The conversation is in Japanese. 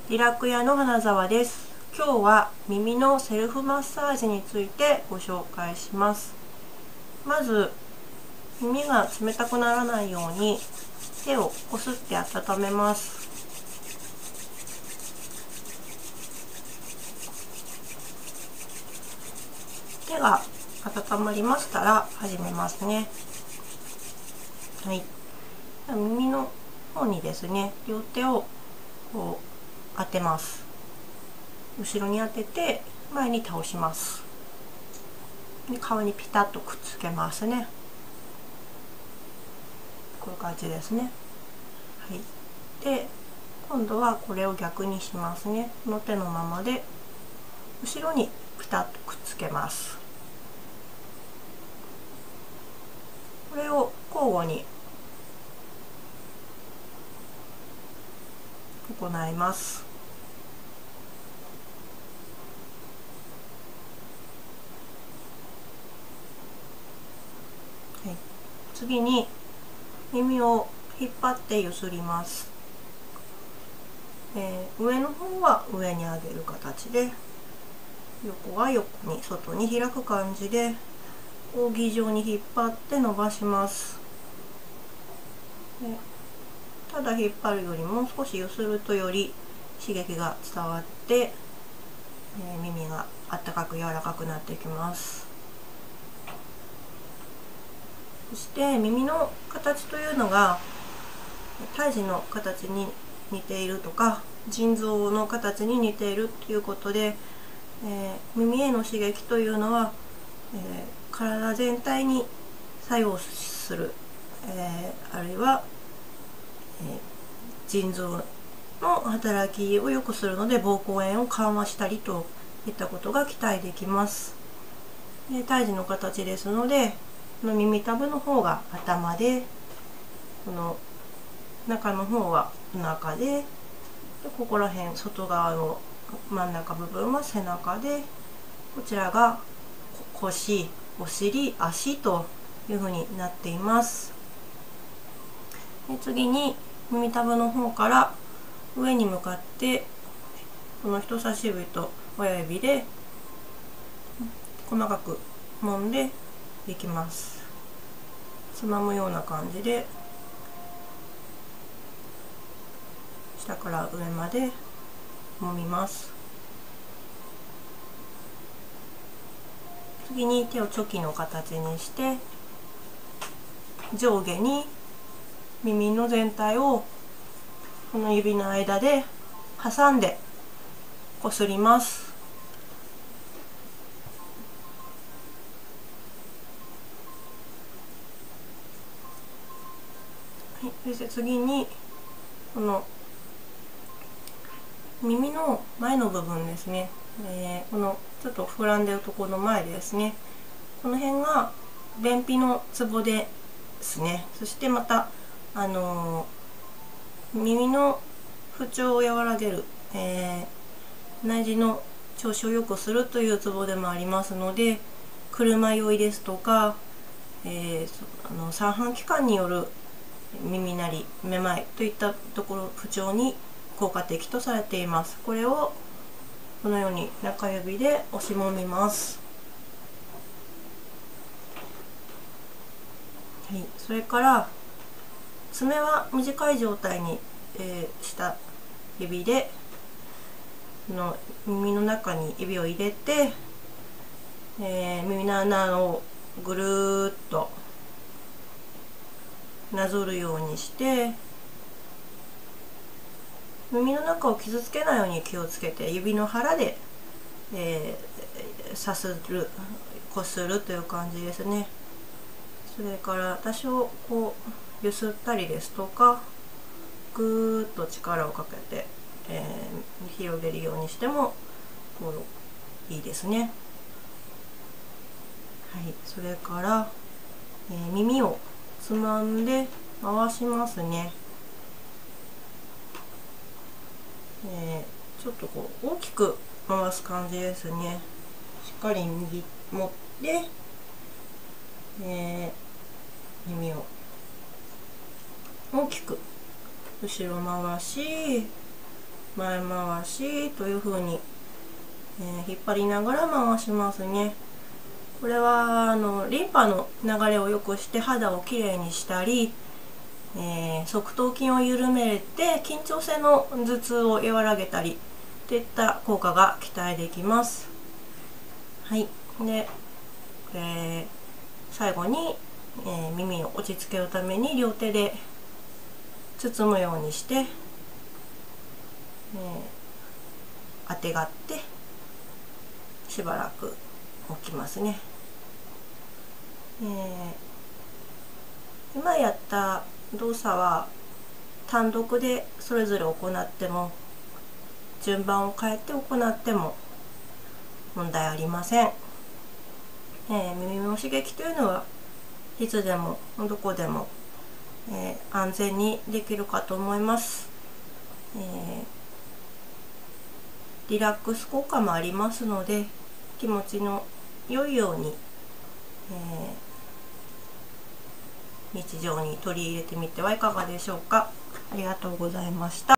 リラク屋の花沢です。今日は耳のセルフマッサージについてご紹介します。まず耳が冷たくならないように手をこすって温めます。手が温まりましたら始めますね。はい、耳の方にですね、両手をこう当てます。後ろに当てて前に倒します。で、顔にピタッとくっつけますね。こういう感じですね。はい、で今度はこれを逆にしますね。この手のままで後ろにピタッとくっつけます。これを交互に行います。はい、次に耳を引っ張ってゆすります。上の方は上に上げる形で、横は横に外に開く感じで扇状に引っ張って伸ばします。ただ引っ張るよりも少しゆするとより刺激が伝わって、耳があったかく柔らかくなってきます。そして耳の形というのが胎児の形に似ているとか腎臓の形に似ているということで、耳への刺激というのは、体全体に作用する、あるいは、腎臓の働きを良くするので膀胱炎を緩和したりといったことが期待できます。で、胎児の形ですので、この耳たぶの方が頭で、この中の方はお腹で、ここら辺外側の真ん中部分は背中で、こちらが腰、お尻、足というふうになっています。で、次に耳たぶの方から上に向かってこの人差し指と親指で細かく揉んでいきます。つまむような感じで下から上まで揉みます。次に手をチョキの形にして上下に耳の全体をこの指の間で挟んでこすります。はい、そして次にこの耳の前の部分ですね、このちょっと膨らんでるところの前ですね、この辺が便秘のツボですね。そしてまた耳の不調を和らげる、内耳の調子を良くするというツボでもありますので、車酔いですとか、三半規管による耳鳴り、めまいといったところ不調に効果的とされています。これをこのように中指で押し揉みます。はい、それから爪は短い状態に、した指での耳の中に指を入れて、耳の穴をぐるーっとなぞるようにして耳の中を傷つけないように気をつけて指の腹で、さする、こするという感じですね。それから多少こうゆすったりですとかぐーっと力をかけて、広げるようにしてもこういいですね。はい、それから、耳をつまんで回しますね。ちょっとこう大きく回す感じですね。しっかり右持って、耳を大きく後ろ回し前回しという風に、引っ張りながら回しますね。これはリンパの流れを良くして肌をきれいにしたり、側頭筋を緩めて緊張性の頭痛を和らげたりといった効果が期待できます。はい。で、最後に、耳を落ち着けるために両手で包むようにして、あてがってしばらく置きますね。今やった動作は単独でそれぞれ行っても、順番を変えて行っても問題ありません。耳の刺激というのはいつでもどこでも、安全にできるかと思います。リラックス効果もありますので、気持ちの良いように、日常に取り入れてみてはいかがでしょうか。ありがとうございました。